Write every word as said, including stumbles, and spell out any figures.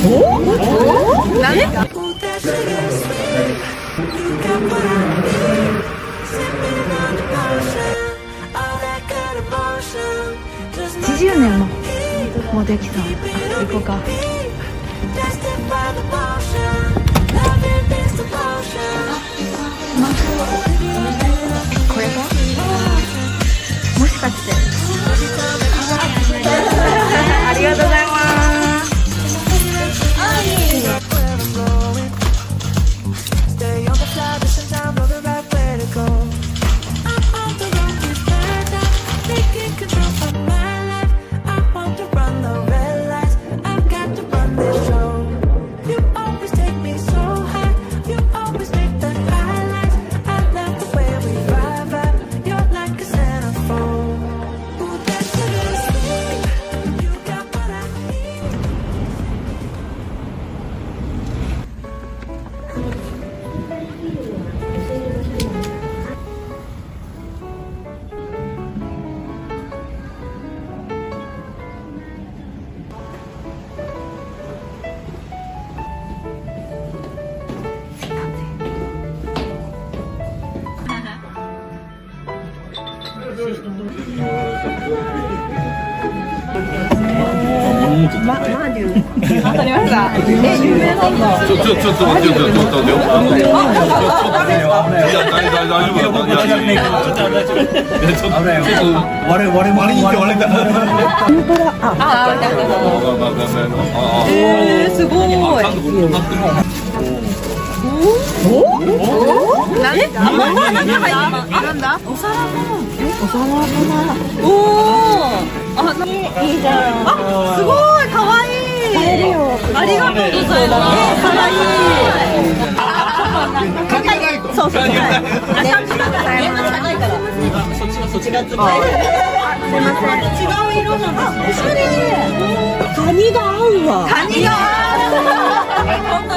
何？はちじゅうねんももうできそう。行こうか。これか？もしかして。ありがとうございます。ま、マーデュー。わかりました。え、有名なんだ。ちょ、ちょ、ちょっと待って、ちょっと待って。いや、大丈夫、大丈夫。いや、いや、ちょっと大丈夫。ちょっと、我々、我々に言われた。あ、あ、えー、すごい。お？お？何？なんだ？お皿の。お皿の。おお。あ、いいじゃん。あ、すごい、可愛い。ありがとうございます。可愛い。そうそうそう。あ、さんじかん今高いから。そっちがそっちがついて。すみません。違う色なんです。おしゃれ。カニが合うわ。カニが合う。